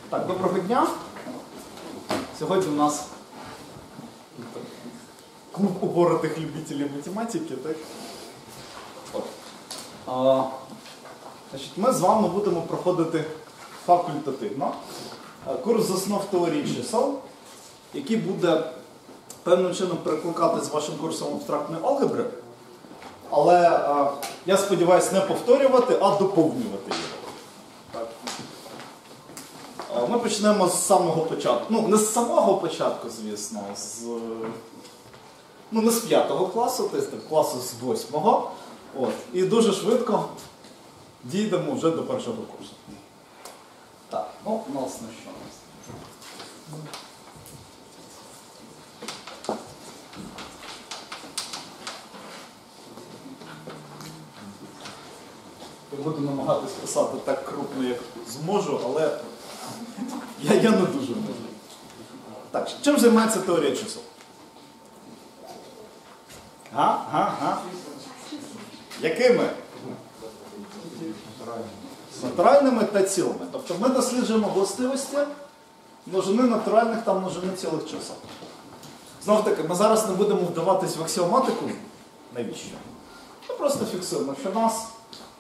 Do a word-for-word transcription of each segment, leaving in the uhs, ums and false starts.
Так, доброго дня. Сьогодні у нас клуб упоротих любителів математики. Так? А, значить, ми з вами будемо проходити факультативно курс з основ теорії чисел, який буде певним чином перекликати з вашим курсом абстрактної алгебри. Але а, я сподіваюся не повторювати, а доповнювати його. Так. Ми почнемо з самого початку. Ну, не з самого початку, звісно, з, ну, не з п'ятого класу, тобто класу з восьмого. От. І дуже швидко дійдемо вже до першого курсу. Так, ну, у нас на що? Я буду намагатись писати так крупно, як зможу, але я, я не дуже можу. Так, чим займається теорія чисел? Га? Га? Га? Якими? Натуральними та цілими. Тобто ми досліджуємо властивості множини натуральних та множини цілих чисел. Знову таки, ми зараз не будемо вдаватись в аксіоматику. Навіщо? Ми просто фіксуємо, що нас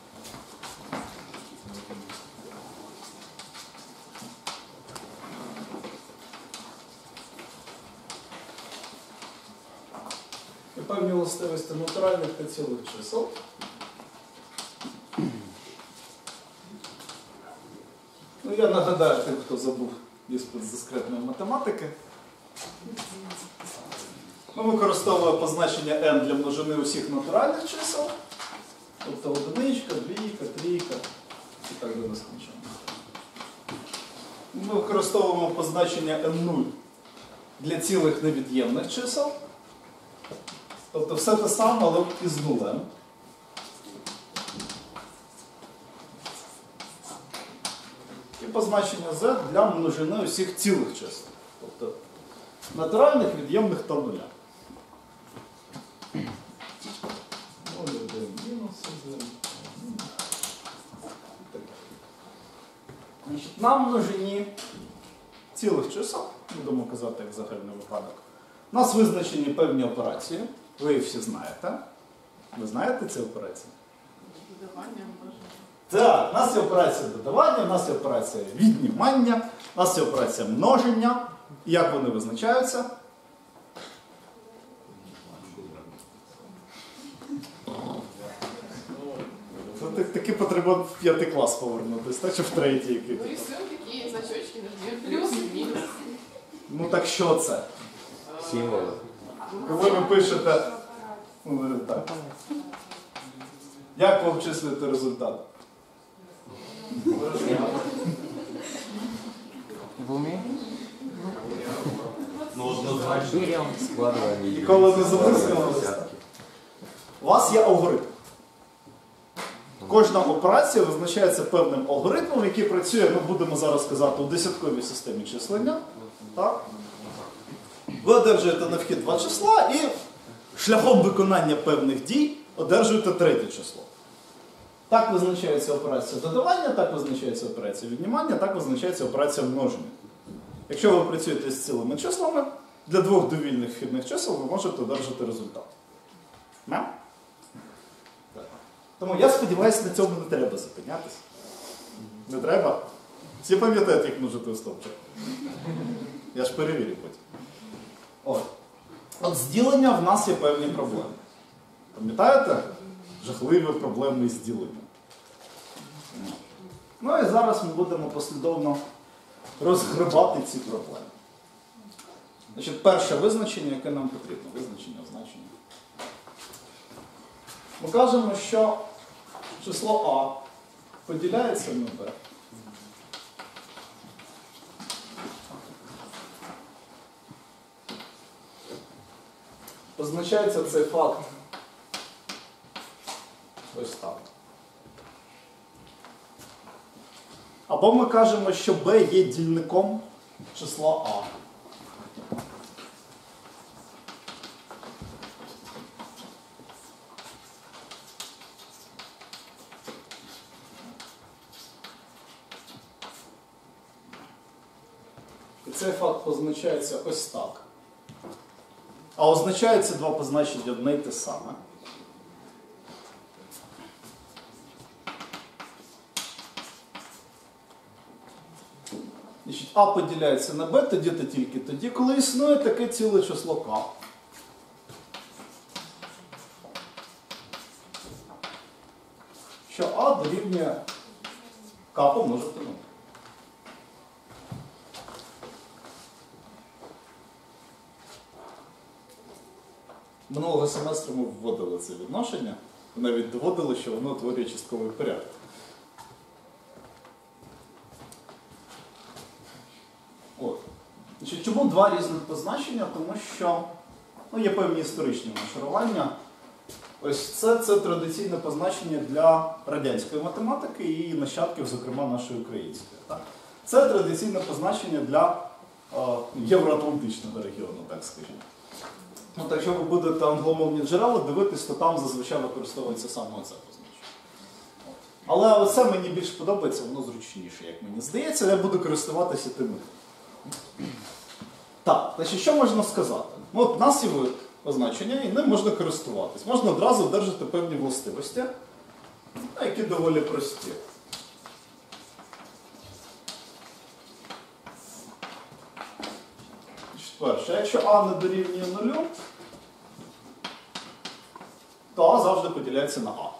і певні властивості натуральних та цілих чисел. Ну, я нагадаю тим, хто забув іспит з дискретної математики. Ми використовуємо позначення n для множини усіх натуральних чисел. Тобто одиничка, двійка, трійка і так до нескінчення. Ми використовуємо позначення ен нуль для цілих невід'ємних чисел. Тобто все те саме, але із нулем. І позначення z для множини усіх цілих чисел. Тобто натуральних, від'ємних та нуля. Значить, на множині цілих чисел, будемо казати як загальний випадок, у нас визначені певні операції. Ви їх всі знаєте. Ви знаєте ці операції? Додавання може. Так, у нас є операція додавання, у нас є операція віднімання, у нас є операція множення. І як вони визначаються? Це таки потрібно в п'ятий клас повернутися, так, чи в третій який? Ну і все такі значочки, плюс і мінус. Ну так що це? Символи. Коли ви пишете, ну, так. Як ви обчислюєте результат? В умі? Ну, однозначно. Берем, складываем. Ніколи не замислювалися? У вас є алгоритм. Кожна операція визначається певним алгоритмом, який працює, ми будемо зараз казати, у десятковій системі числення. Так? Ви одержуєте на вхід два числа і шляхом виконання певних дій одержуєте третє число. Так визначається операція додавання, так визначається операція віднімання, так визначається операція множення. Якщо ви працюєте з цілими числами, для двох довільних вхідних чисел ви можете одержати результат. Не? Тому я сподіваюся, на цьому не треба зупинятися. Не треба? Всі пам'ятають, як множити стовпчик. Я ж перевірю потім. От. От з діленням в нас є певні проблеми. Пам'ятаєте? Жахливі проблеми з діленням. Ну і зараз ми будемо послідовно розгребати ці проблеми. Значить, перше визначення, яке нам потрібно. Визначення, означення. Ми кажемо, що число А поділяється на Б. Позначається цей факт ось так. Або ми кажемо, що Б є дільником числа А. І цей факт позначається ось так. А означається два позначення одне й те саме. Значить, А поділяється на Б тоді та тільки тоді, коли існує таке ціле число К. Що А дорівнює К помножити на нуль. Минулого семестру ми вводили це відношення, і навіть доводили, що воно утворює частковий порядок. От. Значить, чому два різних позначення? Тому що ну, є певні історичні нашарування. Ось це, це традиційне позначення для радянської математики і її нащадків, зокрема нашої української. Так? Це традиційне позначення для е, євроатлантичного регіону, так скажімо. Ну, так, якщо ви будете англомовні джерела дивитись, то там зазвичай використовується саме оце позначення. Але оце мені більш подобається, воно зручніше, як мені здається, я буду користуватися тими. Так, значить, що можна сказати? Ну, от у нас є позначення, і ним можна користуватись. Можна одразу одержати певні властивості, які доволі прості. Перше, якщо А не дорівнює нулю, то А завжди поділяється на А.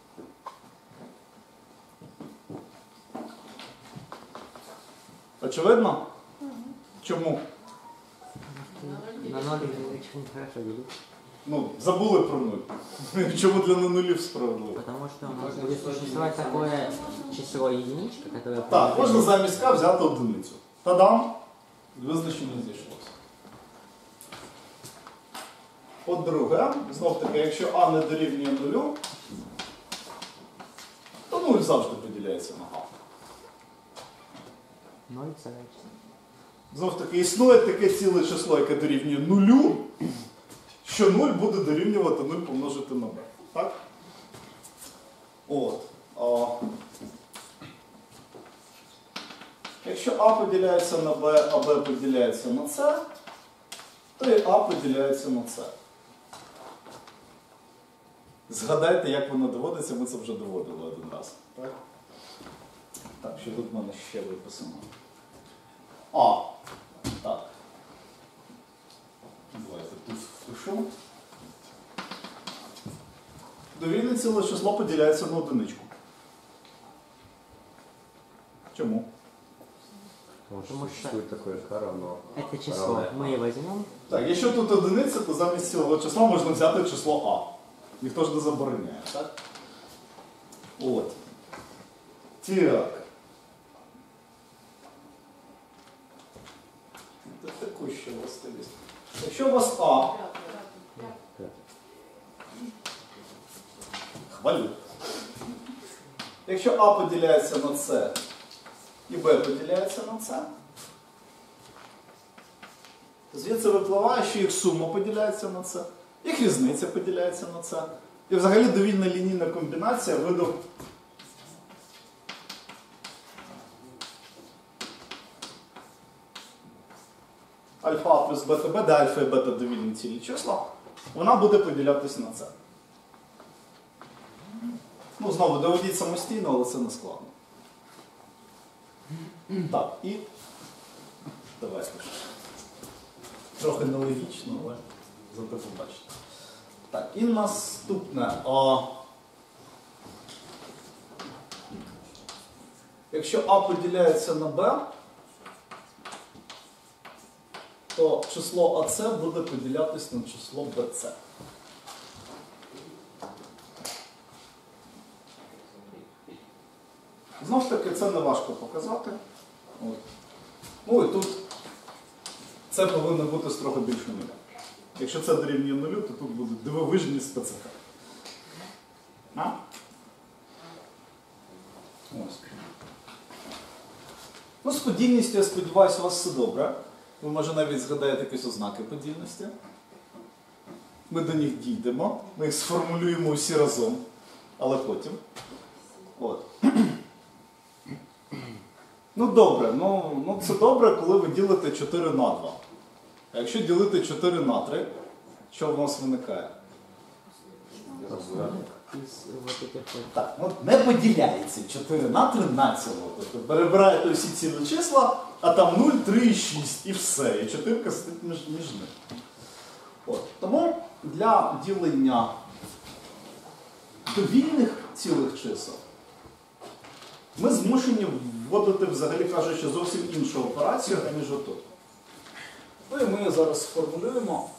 Очевидно? Чому? На ноль очень хорошо видит. Ну, забули про нуль. Чому для нулів справедливо? Потому что у нас будет существовать такое число единичка, которое... Так, можна замість К взяти одиницю. Та-дам! Визначення зійшлося. По-друге, знов-таки, якщо А не дорівнює нулю, то нуль завжди поділяється на А. Ноль це число. Знов-таки, існує таке ціле число, яке дорівнює нулю, що нуль буде дорівнювати нуль помножити на b. Так? От. А... Якщо А поділяється на b, а b поділяється на c, то і А поділяється на c. Згадайте, як воно доводиться, ми це вже доводили один раз. Так, так що тут в мене ще виписано. А. Так. Давайте тут впишу. Довільне ціле число поділяється на одиничку. Чому? Потому что Существует такое К равно. это число мы и возьмем. Так, якщо тут одиниця, то замість цілого числа можна взяти число А. Ніхто ж не забороняє, так? От. Так. Це таку ще властивість. Якщо у вас А, хвалю. Якщо А поділяється на С і Б поділяється на С, то звідси випливає, що їх сума поділяється на С, їх різниця поділяється на С. І взагалі довільна лінійна комбінація виду альфа А плюс бета Б, де альфа і бета довільні цілі числа, вона буде поділятися на С. Ну, знову, доведіть самостійно, але це не складно. Так, і давайте. Трохи нелогічно, але зате побачите. Так, і наступне. О, якщо А поділяється на Б, то число АС буде поділятися на число БС. Знову ж таки, це не важко показати. От. Ну і тут це повинно бути строго більше нуля. Якщо це дорівнює нулю, то тут буде дивовижні специфіки. А? Ось. Ну, з подільністю, я сподіваюся, у вас все добре. Ви, може, навіть згадаєте якісь ознаки подільності. Ми до них дійдемо, ми їх сформулюємо усі разом, але потім. От. Ну добре, ну, ну це добре, коли ви ділите чотири на два. А якщо ділити чотири на три, що в нас виникає? Из вот этих вот. Так, ну не поділяється чотири на три на ціло. Тобто перебираєте усі цілі числа, а там нуль, три і шість і все. І чотирка сидить між, між ними. От. Тому для ділення довільних цілих чисел ми змушені вводити, взагалі кажучи, зовсім іншу операцію, аніж отут. Ну і ми її зараз сформулюємо.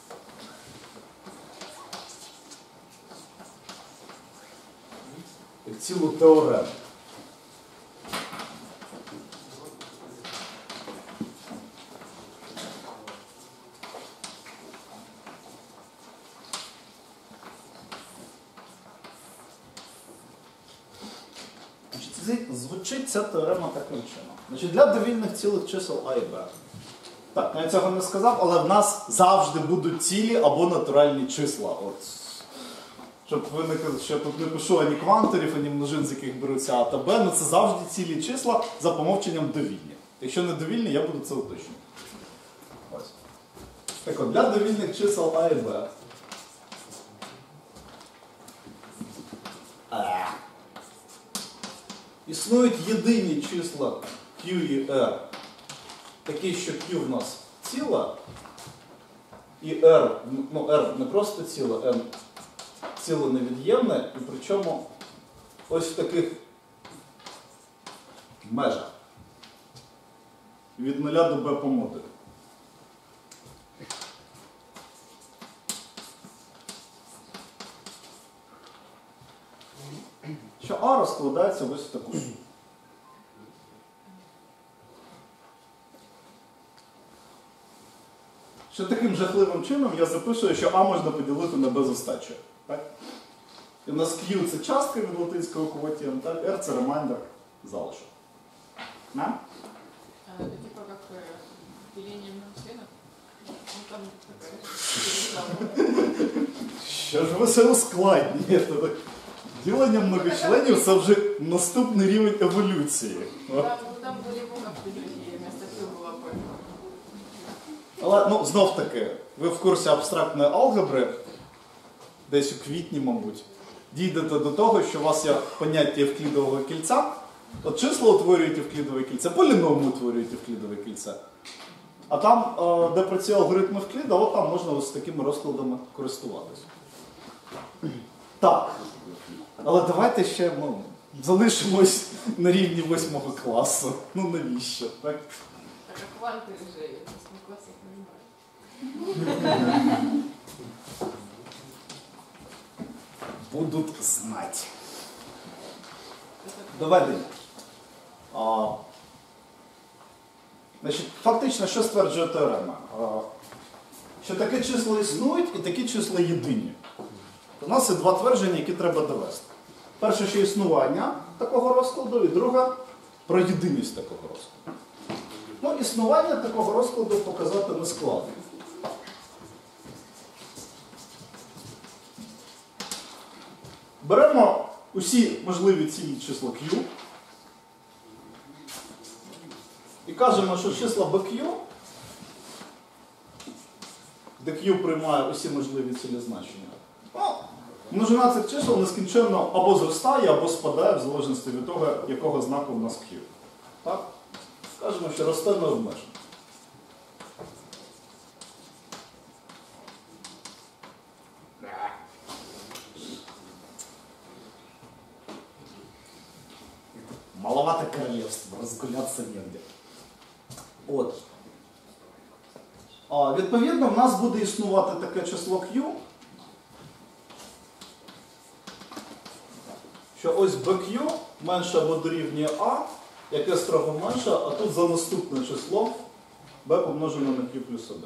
Як цілу теорему. Звучить ця теорема таким чином. Значить, для довільних цілих чисел А і Б. Так, я цього не сказав, але в нас завжди будуть цілі або натуральні числа. От. Щоб ви не казали, що я тут не пишу ані кванторів, ані множин, з яких беруться А та Б, але це завжди цілі числа за помовченням довільні. Якщо не довільні, я буду це уточнювати. Ось. Так от, для довільних чисел А і Б. А. Існують єдині числа Q і R, такі, що Q в нас ціла, і R, ну R не просто ціла, M ціле невід'ємне, і причому ось в таких межах. Від нуля до B по модулю. Що А розкладається ось в таку. Що таким жахливим чином я записую, що А можна поділити на Б з остачею. Так? І у нас Q це частка від латинського квотієнт, так? R це ремайндер залишок. На? Это типа как э, деление на членов. Ну там такая. Що ж ви все ускладнюєте? Ділення многочленів це вже наступний рівень еволюції. Там, ну, там были буковки другие, вместо Q было P. Але, ну, знов таки, ви в курсі абстрактної алгебри, десь у квітні, мабуть, дійдете до того, що у вас є поняття евклідового кільця. От числа утворюють евклідове кільце, поліноми утворюють евклідове кільце. А там, де працює алгоритм Евкліда, от там можна ось такими розкладами користуватися. Так. Але давайте ще ну, залишимось на рівні восьмого класу. Ну навіщо? Так? Так как кванты же в восьми классах не брали. Будуть знати. Доведення. А, значить, фактично, що стверджує теорема? А, що такі числа існують і такі числа єдині. У нас є два твердження, які треба довести. Перше, що існування такого розкладу, і друге – про єдиність такого розкладу. Ну, існування такого розкладу показати не складно. Беремо усі можливі цілі числа Q і кажемо, що числа бе к'ю, де Q приймає усі можливі цілі значення, ну, множина цих чисел нескінченно або зростає, або спадає, в залежності від того, якого знаку в нас Q. Так? Скажемо, що росте необмежено. Маловато королевства, розгулятися негде. От. А, відповідно, в нас буде існувати таке число Q, що ось бе к'ю менше або дорівнює А, яке строго менше, а тут за наступне число b помножено на Q плюс один.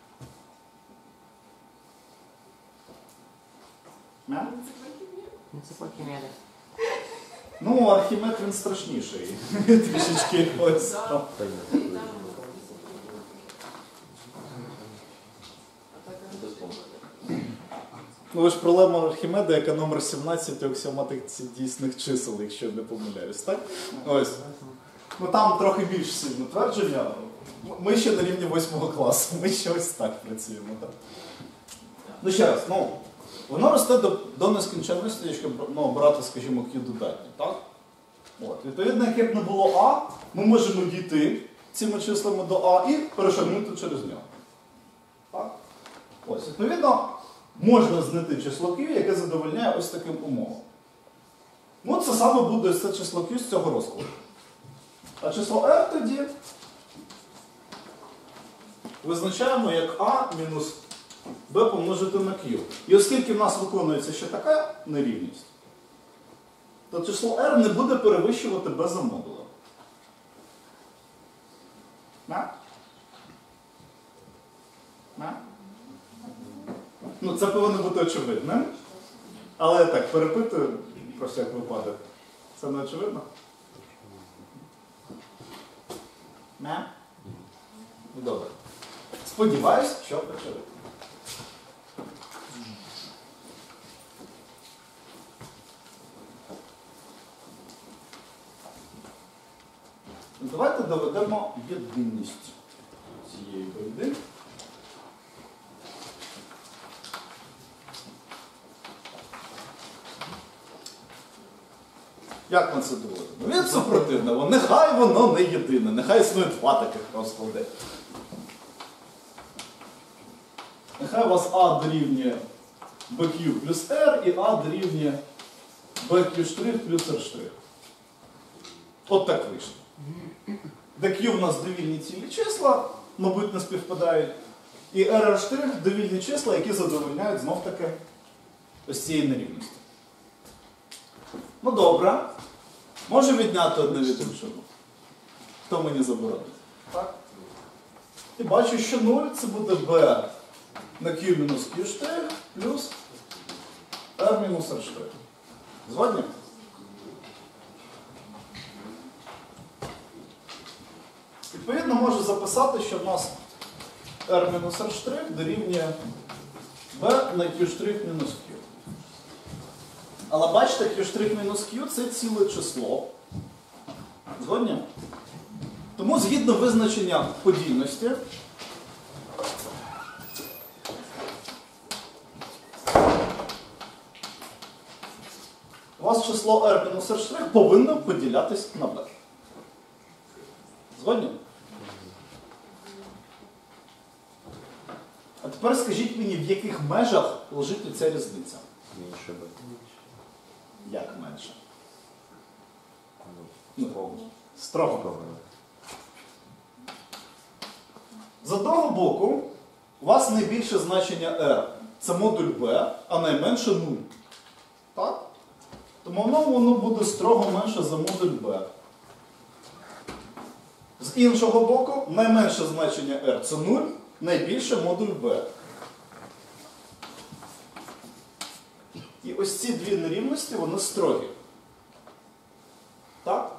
Не? Архимеда. Ну, Архімед він страшніший. Трішечки ось там. Ну, ви ж проблема Архімеда, яка номер сімнадцять у аксіоматиці дійсних чисел, якщо я не помиляюсь, так? Ось. Ну там трохи більш сильне твердження. Ми ще на рівні восьмого класу, ми ще ось так працюємо. Так? Ну ще раз, ну, воно росте до, до нескінченності, якщо ну, брати, скажімо, Q додатні. Так? От. Відповідно, яке б не було А, ми можемо дійти цими числами до А і перешагнути через нього. Так? Ось, відповідно, можна знайти число Q, яке задовольняє ось таким умовам. Ну, це саме буде ось це число Q з цього розкладу. А число R тоді визначаємо як А мінус Б помножити на Q. І оскільки в нас виконується ще така нерівність, то число R не буде перевищувати B за модулем. На? На? Ну, це повинно бути очевидним. Але я так перепитую, про всяк випадок. Це не очевидно? Не? Добре. Сподіваюсь, що очевидно. Давайте доведемо єдинність цієї байди. Як ми це доводимо? Від супротивного. Нехай воно не єдине, нехай існує два таких розклади. Нехай у вас А дорівнює бе к'ю плюс R і А дорівнює бе к'ю' плюс R'. От так вийшло. Де Q в нас довільні цілі числа, мабуть, не співпадають. І R' довільні числа, які задовольняють знов-таки ось цієї нерівності. Ну добре. Можу відняти одне від іншого. Хто мені заборонить? Так. І бачу, що нуль це буде B на Q мінус Q' плюс R мінус R'. Згодні? Відповідно, можу записати, що в нас R мінус R' дорівнює B на Q' мінус Q. Але бачите, Q' мінус Q це ціле число. Згодні? Тому згідно визначення подільності, у вас число R мінус R' повинно поділятись на B. Згодні? А тепер скажіть мені, в яких межах лежить ця різниця? Меньше бы. Як менше? Ну, Ну, строго. строго. З одного боку, у вас найбільше значення R – це модуль B, а найменше нуль. Так? Тому воно, воно буде строго менше за модуль B. З іншого боку, найменше значення R – це нуль, найбільше модуль B. І ось ці дві нерівності, вони строгі. Так?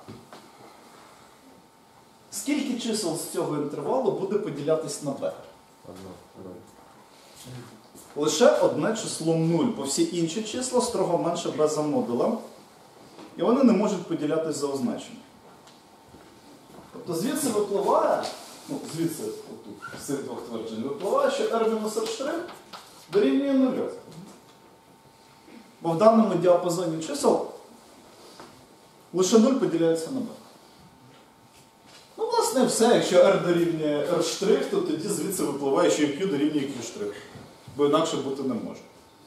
Скільки чисел з цього інтервалу буде поділятись на b? Одно, ноль. Лише одне число нуль, бо всі інші числа строго менше b за модулем. І вони не можуть поділятись за означенням. Тобто звідси випливає, ну звідси, отут, з цих двох тверджень, випливає, що R-R' дорівнює нулю. Бо в даному діапазоні чисел лише нуль поділяється на b. Ну, власне, все. Якщо R дорівнює R', то тоді звідси випливає, що і Q дорівнює Q'. Бо інакше бути не може.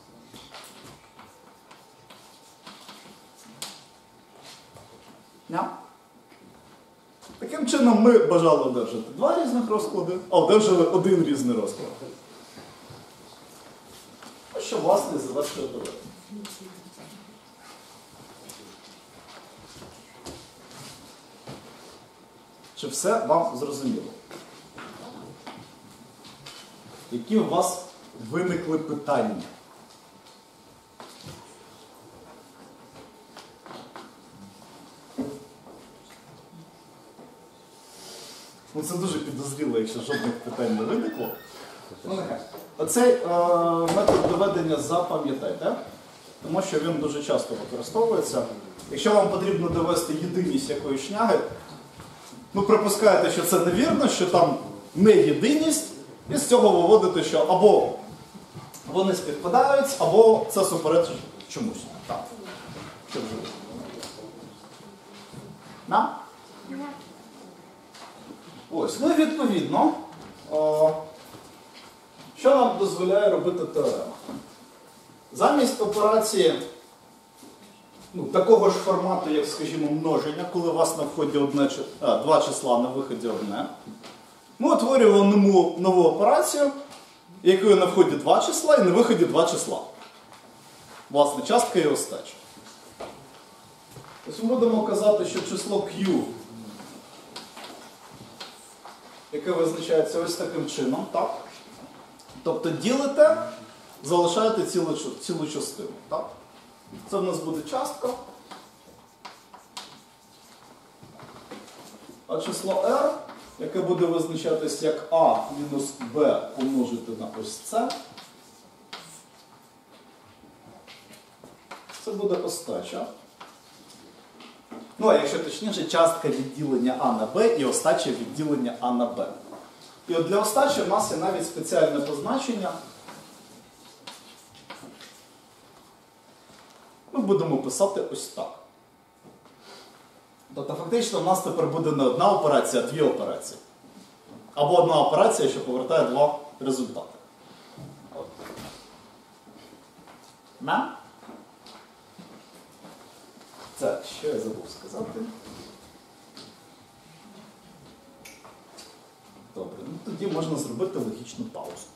Yeah. Таким чином ми бажали одержати два різних розклади, а одержали один різний розклад. Ось що, власне, завершує доведення. Чи все вам зрозуміло? Які у вас виникли питання? Ну, це дуже підозріло, якщо жодних питань не виникло. Ну, нехай. Оцей е, метод доведення запам'ятайте, тому що він дуже часто використовується. Якщо вам потрібно довести єдиність якоїсь шняги, Ну, припускаєте, що це невірно, що там не єдиність, і з цього виводите, що або вони співпадають, або це суперечить чомусь. Так. Що вже? На? Ось, ну і відповідно, о, що нам дозволяє робити теорема? Замість операції ну, такого ж формату, як, скажімо, множення, коли у вас на вході одне, а, два числа, на виході одне, ми утворюємо нову, нову операцію, якою на вході два числа і на виході два числа. Власне, частка і остача. Ось ми будемо казати, що число Q, яке визначається ось таким чином, так? Тобто ділите, залишаєте цілу, цілу частину, так? Це в нас буде частка. А число R, яке буде визначатись як А мінус Б помножити на ось це, це буде остача. Ну, а якщо точніше, частка відділення А на Б і остача відділення А на Б. І от для остачі в нас є навіть спеціальне позначення. Ми будемо писати ось так. Тобто фактично в нас тепер буде не одна операція, а дві операції. Або одна операція, що повертає два результати. От. На? Це, що я забув сказати? Добре, ну тоді можна зробити логічну паузу.